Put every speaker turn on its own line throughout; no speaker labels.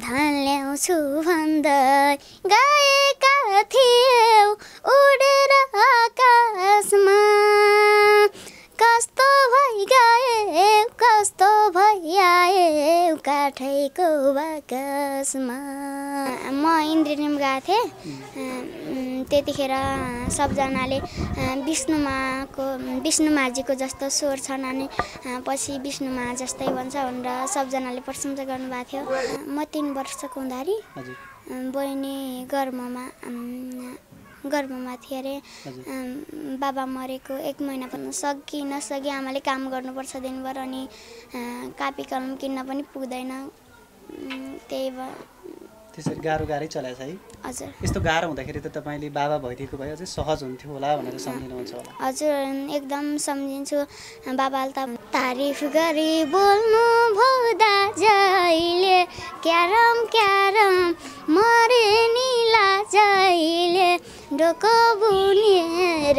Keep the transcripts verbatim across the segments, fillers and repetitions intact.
धन ल्याउँछु भन्दै गएका थियौ उडेर आकाशमा कस्तो भइ गए कस्तो भइ आए काठैको बाकसमा। म इन्द्रनिम गएको थिएँ त्यतिखेर सबजनाले विष्णुमाको विष्णुमाजीको जस्तो स्वर छन् अनि पछि विष्णुमा जस्तै भन्छ भनेर सबजनाले प्रशंसा गर्नुभएको थियो। म तीन वर्षको हुँदाखेरि बहिनी गर्भमा गर्भमा थिए अरे बाबा मरेको एक महिना पनि सकि नसकि आमाले काम गर्नुपर्छ दिनभर अनि कापी कलम किन्न पनि पुग्दैन त्यही भयो।
त्यसरी गाह्रो गाह्रै चलाएछ है।
हजुर
यस्तो गाह्रो हुँदाखेरि त तपाईँले बाबा भइदिएको भए अझै सहज हुन्थ्यो होला भनेर सम्झिनुहुन्छ होला।
हजुर एकदम सम्झिन्छु। बाबाले त तारिफ गरी बोल्नु भो दाजैले क्यारम क्यारम मरे निला जैले डोको बुनेर।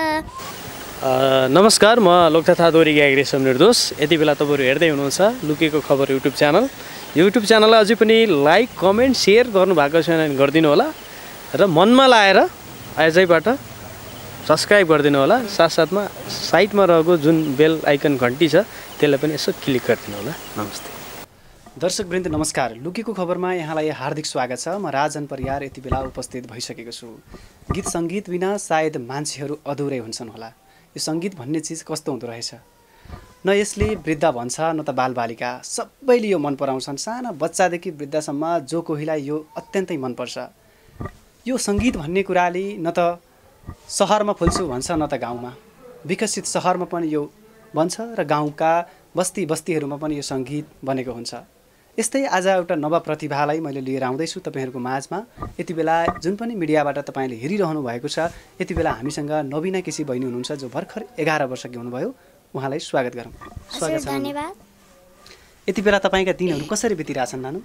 नमस्कार, म लोककथा दोहोरी गायक रेशम निर्दोष। यति बेला तपाईँहरू हेर्दै हुनुहुन्छ लुकेको खबर युट्युब च्यानल। युट्युब च्यानललाई अझै पनि लाइक कमेन्ट सेयर गर्नुभएको छैन भने गरिदिनु होला र मनमा लाएर आजैबाट सब्सक्राइब गरिदिनु होला। साथसाथमा साइडमा रहेको जुन बेल आइकन घन्टी छ त्यसलाई पनि यसो क्लिक गरिदिनु होला। नमस्ते
दर्शकवृन्द, नमस्कार। लुकेको खबरमा यहाँलाई हार्दिक स्वागत छ। म राजन परियार यति बेला उपस्थित भइसकेको छु। गीत सङ्गीत बिना सायद मान्छेहरू अधुरै हुन्छन् होला। यो सङ्गीत भन्ने चिज कस्तो हुँदो रहेछ, न यसले वृद्ध भन्छ न त बालबालिका, सबैले यो मन पराउँछन्। साना बच्चादेखि वृद्धसम्म जो कोहीलाई यो अत्यन्तै मनपर्छ। यो सङ्गीत भन्ने कुराले न त सहरमा फुल्छु भन्छ न त गाउँमा। विकसित सहरमा पनि यो बन्छ र गाउँका बस्ती बस्तीहरूमा पनि यो सङ्गीत बनेको हुन्छ। यस्तै आज एउटा नव प्रतिभालाई मैले लिएर आउँदैछु तपाईँहरूको माझमा। यति बेला जुन पनि मिडियाबाट तपाईँले हेरिरहनु भएको छ, यति बेला हामीसँग नवीना केसी बहिनी हुनुहुन्छ जो भर्खर एघार वर्षकी हुनुभयो। उहाँलाई स्वागत गरौँ। स्वागत छ।
धन्यवाद।
यति बेला तपाईँका दिनहरू कसरी बितिरहेछन् नानु?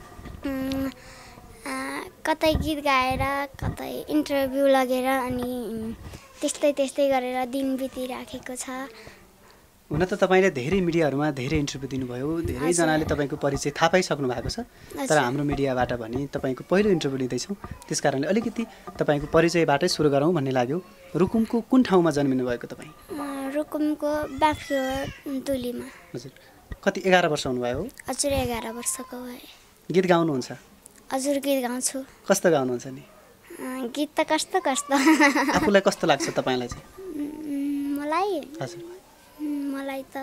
कतै गीत गाएर कतै इन्टरभ्यू लगेर अनि त्यस्तै त्यस्तै गरेर दिन बितिराखेको छ।
हुन त तपाईँले धेरै मिडियाहरूमा धेरै इन्टरभ्यू दिनुभयो, धेरैजनाले तपाईँको परिचय थाहा पाइसक्नु भएको छ। तर हाम्रो मिडियाबाट भने तपाईँको पहिलो इन्टरभ्यू लिँदैछौँ, त्यस कारणले अलिकति तपाईँको परिचयबाटै सुरु गरौँ भन्ने लाग्यो। रुकुमको कुन ठाउँमा जन्मिनु भएको तपाईँ?
रुकुमको बाँफी दुलीमा।
हजुर, कति एघार वर्ष हुनुभयो?
हजुर एघार वर्षको भए।
गीत गाउनुहुन्छ?
हजुर गीत गाउँछु।
कस्तो गाउनुहुन्छ नि?
गीत त कस्तो कस्तो।
आफूलाई कस्तो लाग्छ तपाईँलाई चाहिँ?
मलाई
हजुर
मलाई त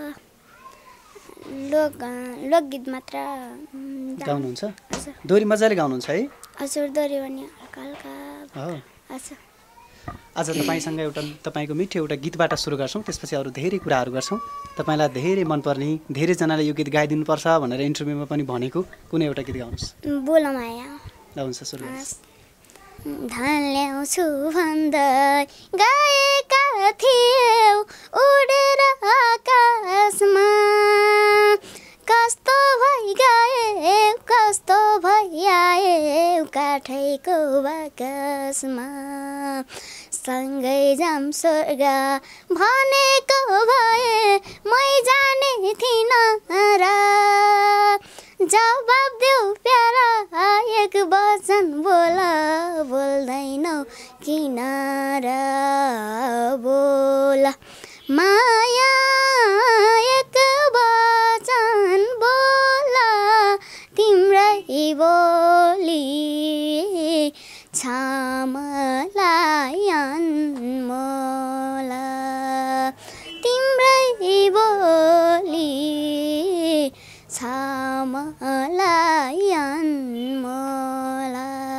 लोक लोकगीत मात्र
गाउनुहुन्छ? दोहोरी मजाले गाउनुहुन्छ है?
हजुर दोहोरी पनि हल्का हल्का।
हो।
हजुर
आज तपाईँसँग एउटा तपाईँको मिठो एउटा गीतबाट सुरु गर्छौँ, त्यसपछि अरू धेरै कुराहरू गर्छौँ। तपाईँलाई धेरै मनपर्ने, धेरैजनाले यो गीत गाइदिनुपर्छ भनेर इन्टरभ्यूमा पनि भनेको कुनै एउटा गीत गाउनुहोस्।
बोल माया।
गाउनुहुन्छ, सुरु गर्नुहोस्।
धन ल्याउँछु भन्दै गएका थियौ उडेर आकाशमा कस्तो भइ गए कस्तो भइ आए काठैको बाकसमा सँगै जाम स्वर्ग भनेको भए मै जाने थिइनँ र जवाब देऊ प्यारा एक वचन बोल बोल्दैनौ किन र बोल माया एक वचन बोल तिम्रै बोली छामलाई अनमोल तिम्रै बोली छामलाई अनमोल।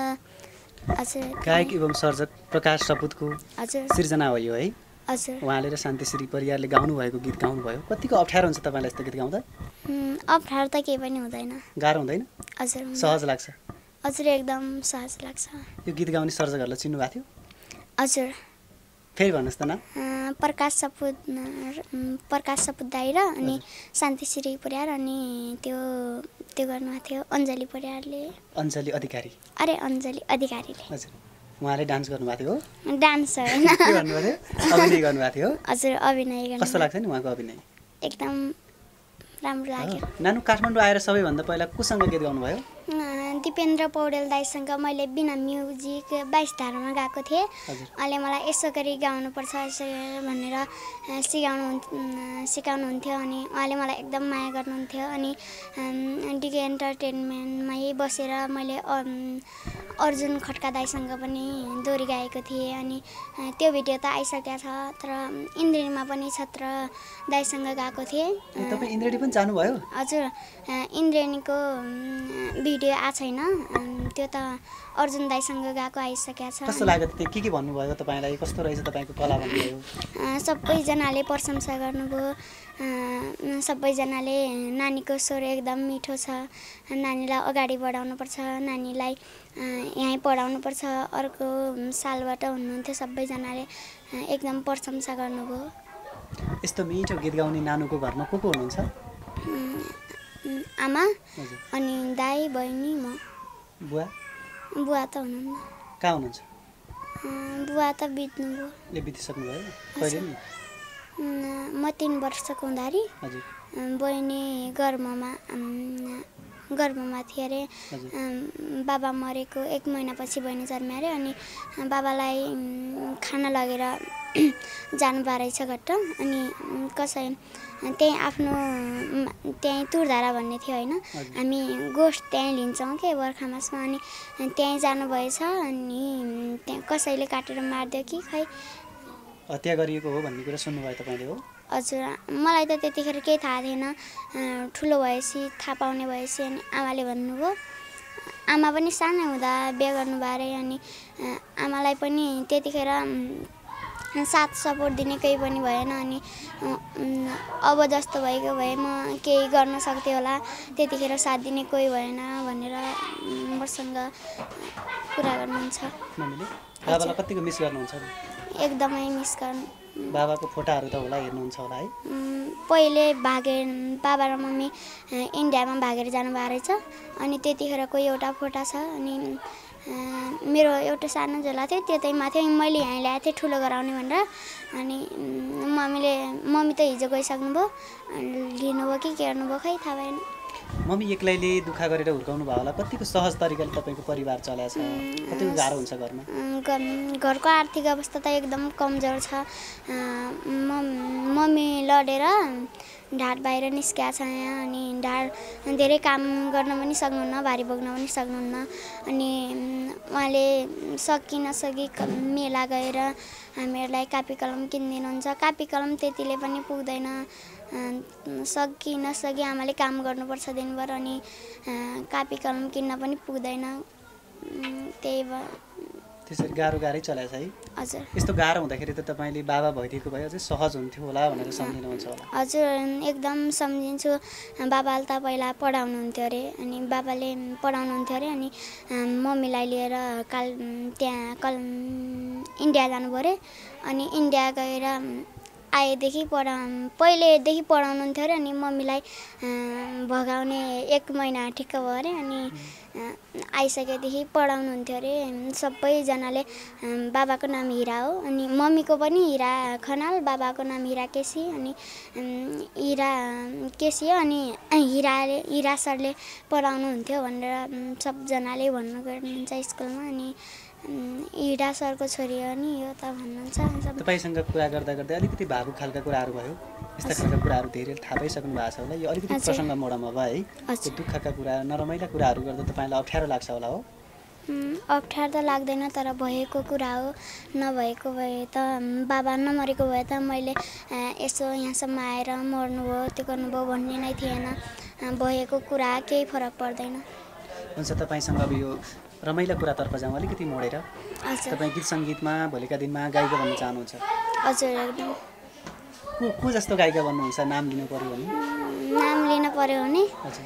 गायक एवं सर्जक प्रकाश सपुतको सिर्जना हो यो है?
हजुर।
उहाँले र शान्तिश्री परियारले गाउनुभएको गीत गाउनुभयो। कतिको अप्ठ्यारो हुन्छ तपाईँलाई यस्तो गीत गाउँदा?
अप्ठ्यारो त केही पनि हुँदैन।
गाह्रो हुँदैन?
हजुर
सहज लाग्छ?
हजुर एकदम सहज लाग्छ।
यो गीत गाउने सर्जकहरूलाई चिन्नु भएको थियो?
हजुर।
फेरि भन्नुहोस् त न।
प्रकाश सपुत प्रकाश सपुत दाइ र अनि शान्तिश्री परियार अनि त्यो त्यो गर्नुभएको थियो अञ्जली परियारले।
अञ्जली अधिकारी? अरे
अञ्जली अधिकारीले।
हजुर, उहाँले डान्स गर्नुभएको थियो?
डान्स होइन,
के गर्नुभएको थियो? अभिनय गर्नुभएको थियो?
हजुर अभिनय गर्नु।
कस्तो लाग्छ नि उहाँको अभिनय?
एकदम राम्रो लाग्यो।
नानु काठमाडौँ आएर सबैभन्दा पहिला कोसँग गीत गाउनुभयो?
दिपेन्द्र पौडेल दाइसँग मैले बिना म्युजिक बाइस धारामा गाएको थिएँ। अहिले मलाई यसो गरी गाउनुपर्छ यसो भनेर सिकाउनु सिकाउनुहुन्थ्यो अनि उहाँले मलाई एकदम माया गर्नुहुन्थ्यो। अनि डिके एन्टरटेनमेन्टमै बसेर मैले अर्जुन खड्का दाइसँग पनि दोहोरी गाएको थिएँ। अनि त्यो भिडियो त आइसकेको छ, तर इन्द्रेणीमा पनि छत्र दाइसँग गाएको थिएँ।
तपाईँ इन्द्रेणी पनि जानुभयो?
हजुर, इन्द्रेणीको भिडियो आएको छैन, त्यो त अर्जुन दाइसँग गाएको आइसकेको छ।
कस्तो लाग्यो त्यो? के के भन्नुभयो तपाईँलाई? कस्तो रहेछ तपाईँको कला भन्नुभयो?
सबैजनाले प्रशंसा गर्नुभयो। सबैजनाले नानीको स्वर एकदम मिठो छ, नानीलाई अगाडि बढाउनुपर्छ, नानीलाई यहीँ पढाउनुपर्छ, अर्को सालबाट हुनुहुन्थ्यो। सबैजनाले एकदम प्रशंसा गर्नुभयो।
यस्तो मिठो गीत गाउने नानुको घरमा को को हुनुहुन्छ?
आमा अनि दाई बहिनी म।
बुवा?
बुवा त हुनुहुन्न।
कहाँ हुनुहुन्छ?
बुवा त बित्नुभयो।
ले बितिसक्नुभयो? कहिले नि?
म तीन वर्षको हुँदाखेरि बहिनी गर्भमा गर्भमा थिए अरे। बाबा मरेको एक महिनापछि बहिनी जन्म्यो अरे। अनि बाबालाई खाना लगेर जानुभएको रहेछ घट्ट। अनि कसै त्यहीँ आफ्नो त्यहीँ तुरधारा भन्ने थियो होइन, हामी गोठ त्यहीँ लिन्छौँ के बर्खामासमा। अनि त्यहीँ जानुभएछ। अनि त्यहाँ कसैले काटेर मारिदियो कि खै
हत्या गरिएको हो भन्ने कुरा सुन्नुभयो तपाईँले? हो
हजुर, मलाई त त्यतिखेर केही थाहा थिएन। ठुलो भएपछि थाहा पाउने भएपछि अनि आमाले भन्नुभयो। आमा पनि सानो हुँदा बिहे गर्नुभयो अरे। अनि आमालाई पनि त्यतिखेर साथ सपोर्ट दिने केही पनि भएन। अनि अब जस्तो भएको भए म केही गर्न सक्थेँ होला, त्यतिखेर साथ दिने कोही भएन भनेर मसँग कुरा गर्नुहुन्छ।
बाबालाई कतिको मिस गर्नुहुन्छ?
एकदमै मिस गर्नु।
बाबाको फोटाहरू त होला हेर्नुहुन्छ होला है?
पहिले भागे बाबा र मम्मी इन्डियामा भागेर जानुभएको रहेछ। अनि त्यतिखेरको एउटा फोटा छ। अनि मेरो एउटा सानो झोला थियो, त्यो चाहिँ माथि मैले यहाँ ल्याएको थिएँ ठुलो गराउने भनेर। अनि मम्मीले मम्मी त हिजो गइसक्नुभयो, लिनुभयो कि के गर्नुभयो खै थाहा भएन।
मम्मी एक्लैले दुःख गरेर हुर्काउनु भयो होला। कतिको सहज तरिकाले तपाईँको परिवार चलाएको छ? कतिको गाह्रो हुन्छ घरमा?
घरको आर्थिक अवस्था त एकदम कमजोर छ। मम्मी लडेर ढाड बाहिर निस्किया छ यहाँ। अनि ढाड धेरै काम गर्न पनि सक्नुहुन्न, भारी बोक्न पनि सक्नुहुन्न। अनि उहाँले सकि नसकि मेला गएर हामीहरूलाई कापी कलम किनिदिनुहुन्छ। कापी कलम त्यतिले पनि पुग्दैन, सकि नसकि आमाले काम गर्नुपर्छ दिनभर। अनि कापी कलम किन्न पनि पुग्दैन। त्यही भयो,
त्यसरी गाह्रो गाह्रै चलाएको छ है?
हजुर।
यस्तो गाह्रो हुँदाखेरि त तपाईँले बाबा भइदिएको भए अझै सहज हुन्थ्यो होला भनेर सम्झिनुहुन्छ होला?
हजुर, एकदम सम्झिन्छु। बाबाले त पहिला पढाउनुहुन्थ्यो अरे। अनि बाबाले पढाउनुहुन्थ्यो अरे। अनि मम्मीलाई लिएर काल त्यहाँ कल इन्डिया जानुभयो अरे। अनि इन्डिया गएर आएदेखि पढा पहिलेदेखि पढाउनुहुन्थ्यो अरे। अनि मम्मीलाई भगाउने एक महिना ठिक्क भयो अरे। अनि आइसकेदेखि पढाउनुहुन्थ्यो अरे। सबैजनाले बाबाको नाम हिरा हो। अनि मम्मीको पनि हिरा खनाल, बाबाको नाम हिरा केसी। अनि हिरा केसी हो। अनि हिराले हिरा सरले पढाउनुहुन्थ्यो भनेर सबजनाले भन्नु गर्नुहुन्छ स्कुलमा। अनि हिरा सरको छोरी हो नि यो त भन्नुहुन्छ।
तपाईँसँग कुरा गर्दा गर्दै अलिकति भावुक खालका कुराहरू भयो। यस्ता खालका कुराहरू धेरै थाहा पाइसक्नु भएको छ होला। यो अलिकति प्रसङ्ग मोडमा भयो है? दुःखका कुरा, नरमाइला कुराहरू गर्दा तपाईँलाई अप्ठ्यारो लाग्छ होला? हो
अप्ठ्यारो त लाग्दैन, तर भएको कुरा हो। नभएको भए त बाबा नमरेको भए त मैले यसो यहाँसम्म आएर मर्नुभयो त्यो गर्नुभयो भन्ने नै थिएन। भएको कुरा केही फरक पर्दैन।
हुन्छ, तपाईँसँग अब यो रमाइला कुरातर्फ जाउँ अलिकति मोडेर। तपाईँ गीत सङ्गीतमा भोलिका दिनमा गायिका बन्न चाहनुहुन्छ?
हजुर, एकदम।
को को जस्तो गायिका बन्नुहुन्छ? नाम लिनु पर्यो भने?
नाम लिनु पर्यो भने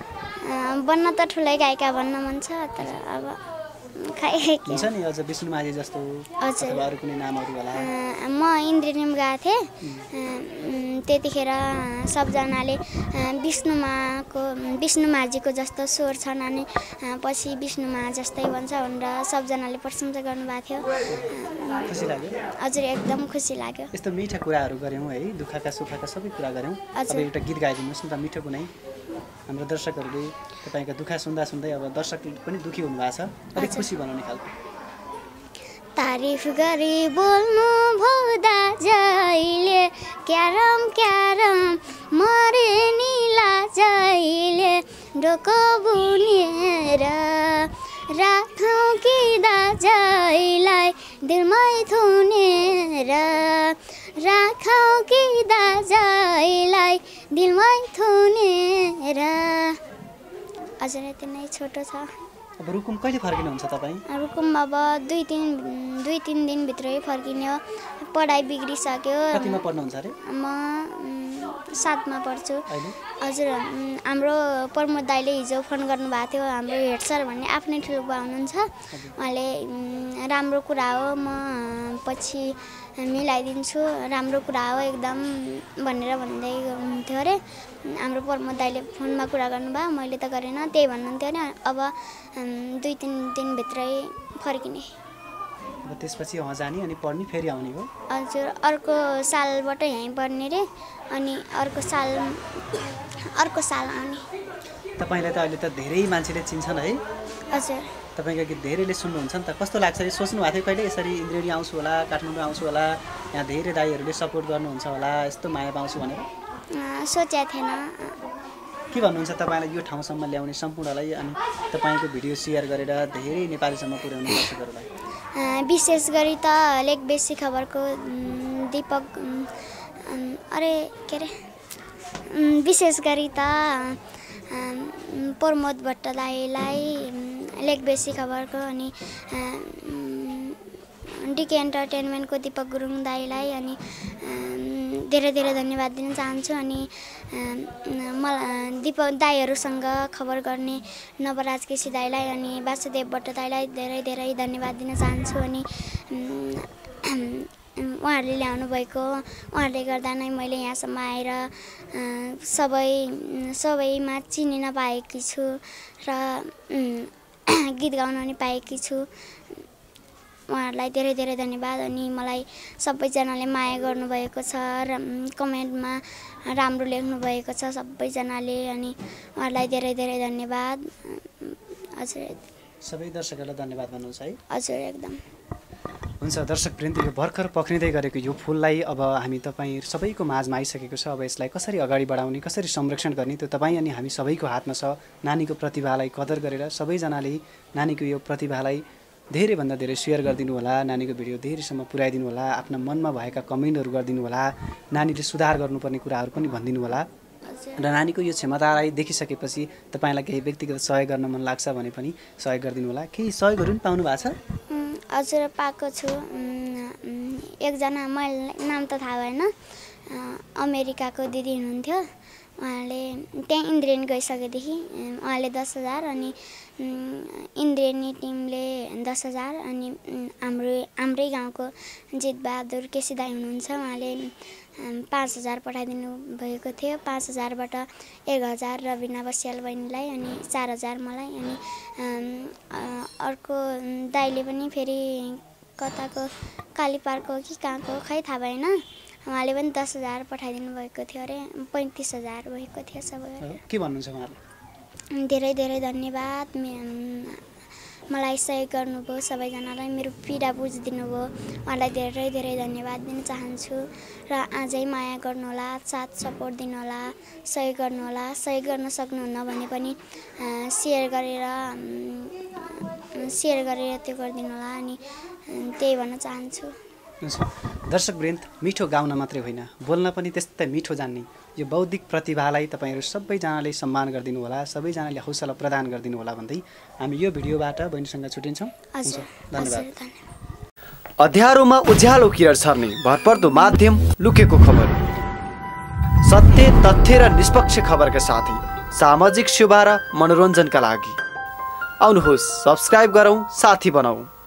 बन्न त ठुलै गायिका बन्न मन छ, तर अब खै
हुन्छ नि अझ विष्णु माझी जस्तो अथवा अरू कुनै नामहरू होला?
म इन्द्रेणीमा गएको थिएँ, त्यतिखेर सबजनाले विष्णुमाको विष्णु माझीको जस्तो स्वर छन् अनि पछि विष्णुमा जस्तै भन्छ भनेर सबजनाले प्रशंसा गर्नुभएको थियो।
खुसी लाग्यो?
हजुर, एकदम खुसी लाग्यो।
यस्तो मिठा कुराहरू गऱ्यौँ है, दुःखका सुखका सबै कुरा गऱ्यौँ। अब एउटा गीत गाइदिनुहोस् न त, मिठो कुनै। हाम्रो दर्शकहरूले तपाईँका दुःख सुन्दा सुन्दै अब दर्शक पनि दुःखी हुनुभएको छ, अलिक खुसी बनाउने खालको।
तारिफ गरी बोल्नु भो दाजैले, क्यारम क्यारम मरे निला जैले, डोको बुनेर राखौँ कि दाजैलाई दिलमै थुनेर, राखौँ कि दाजैलाई दिलमै थुनेर। हजुर यति नै छोटो छ।
अब रुकुम कहिले फर्किनुहुन्छ तपाईँ?
रुकुम अब दुई तिन दुई तिन दिनभित्रै फर्किने हो। पढाइ बिग्रिसक्यो।
कतिमा पढ्नुहुन्छ अरे?
म सातमा पढ्छु। हजुर हाम्रो प्रमोद दाइले हिजो फोन गर्नुभएको थियो। हाम्रो हेड सर भन्ने आफ्नै ठुलो बुवा हुनुहुन्छ, उहाँले राम्रो कुरा हो, म पछि मिलाइदिन्छु, राम्रो कुरा हो एकदम भनेर भन्दै हुनुहुन्थ्यो अरे। हाम्रो प्रमोद दाइले फोनमा कुरा गर्नुभयो, मैले त गरेन, त्यही भन्नुहुन्थ्यो अरे। अब दुई तिन दिनभित्रै फर्किने।
अब त्यसपछि वहाँ जाने अनि पढ्ने फेरि आउने हो?
हजुर अर्को सालबाट यहीँ पढ्ने रे, अनि अर्को साल अर्को साल आउने।
तपाईँलाई त अहिले त धेरै मान्छेले चिन्छन् है?
हजुर।
तपाईँका गीत धेरैले सुन्नुहुन्छ नि त, कस्तो लाग्छ? सोच्नु भएको थियो कहिले यसरी इन्द्रेणी आउँछु होला, काठमाडौँ आउँछु होला, यहाँ धेरै दाइहरूले सपोर्ट गर्नुहुन्छ होला, यस्तो माया पाउँछु भनेर?
सोचेको थिएन।
के भन्नुहुन्छ तपाईँलाई यो ठाउँसम्म ल्याउने सम्पूर्णलाई, अनि तपाईँको भिडियो सेयर गरेर धेरै नेपालीसम्म पुर्याउने दर्शकहरूलाई?
विशेष गरी त लेक बेसी खबरको दीपक अरे के अरे विशेष गरी त प्रमोद भट्ट दाइलाई, लेक बेसी खबरको अनि डिके एन्टरटेनमेन्टको दीपक गुरुङ दाइलाई अनि धेरै धेरै धन्यवाद दिन चाहन्छु। अनि मलाई दीपक दाइहरूसँग खबर गर्ने नवराज केसी दाइलाई अनि वासुदेव भट्ट दाइलाई धेरै धेरै धन्यवाद दिन चाहन्छु। अनि उहाँहरूले ल्याउनु भएको, उहाँहरूले गर्दा नै मैले यहाँसम्म आएर सबै सबैमा चिनिन पाएकी छु र गीत गाउन पनि पाएकी छु। उहाँहरूलाई धेरै धेरै धन्यवाद। अनि मलाई सबैजनाले माया गर्नुभएको छ र कमेन्टमा राम्रो लेख्नुभएको छ सबैजनाले, अनि उहाँहरूलाई धेरै धेरै धन्यवाद। हजुर
सबै दर्शकहरूलाई धन्यवाद भन्नुहुन्छ है?
हजुर एकदम
हुन्छ। दर्शकवृन्द, यो भर्खर पक्रिँदै गरेको यो फुललाई अब हामी तपाईँ सबैको माझमा आइसकेको छ। अब यसलाई कसरी अगाडि बढाउने, कसरी संरक्षण गर्ने, त्यो तपाईँ अनि हामी सबैको हातमा छ। नानीको प्रतिभालाई कदर गरेर सबैजनाले नानीको यो प्रतिभालाई धेरैभन्दा धेरै सेयर गरिदिनु होला, नानीको भिडियो धेरैसम्म पुर्याइदिनु होला, आफ्ना मनमा भएका कमेन्टहरू गरिदिनु होला, नानीले सुधार गर्नुपर्ने कुराहरू पनि भनिदिनु होला। र नानीको यो क्षमतालाई देखिसकेपछि तपाईँलाई केही व्यक्तिगत सहयोग गर्न मन लाग्छ भने पनि सहयोग गरिदिनु होला। केही सहयोगहरू पनि पाउनु भएको छ?
हजुर पाएको छु। एकजना मैले नाम त थाहा भएन, अमेरिकाको दिदी हुनुहुन्थ्यो, उहाँले त्यहाँ इन्द्रेणी गइसकेदेखि उहाँले दस हजार अनि इन्द्रेणी टिमले दस हजार अनि हाम्रो हाम्रै गाउँको जितबहादुर केसी दाइ हुनुहुन्छ, उहाँले पाँच हजार पठाइदिनु भएको थियो। पाँच हजारबाट एक हजार रबिना बस्याल बहिनीलाई अनि चार हजार मलाई। अनि अर्को दाइले पनि फेरि कताको कालीपारको कि कहाँको खै थाहा भएन, उहाँले पनि दस हजार पठाइदिनु भएको थियो अरे। पैँतिस हजार भएको थियो सबै।
के भन्नुहुन्छ उहाँले?
धेरै धेरै धन्यवाद। मलाई सहयोग गर्नुभयो सबैजनालाई, मेरो पीडा बुझिदिनु भयो, उहाँलाई धेरै धेरै धन्यवाद दिन चाहन्छु। र अझै माया गर्नुहोला, साथ सपोर्ट दिनुहोला, सहयोग गर्नुहोला। सहयोग गर्न सक्नुहुन्न भने पनि सेयर गरेर सेयर गरेर त्यो गरिदिनु होला। अनि त्यही भन्न चाहन्छु।
दर्शकवृन्द, मिठो गाउन मात्रै होइन, बोल्न पनि त्यस्तै मिठो जान्ने यो बौद्धिक प्रतिभालाई तपाईँहरू सबैजनाले सम्मान गरिदिनु होला, सबैजनाले हौसला प्रदान गरिदिनु होला भन्दै हामी यो भिडियोबाट बहिनीसँग छुट्टिन्छौँ। धन्यवाद।
अँध्यारोमा उज्यालो किरण छर्ने भरपर्दो माध्यम लुकेको खबर, सत्य तथ्य र निष्पक्ष खबरका साथै सामाजिक सेवा र मनोरञ्जनका लागि आउनुहोस्, सब्स्क्राइब गरौँ, साथी बनाऊ।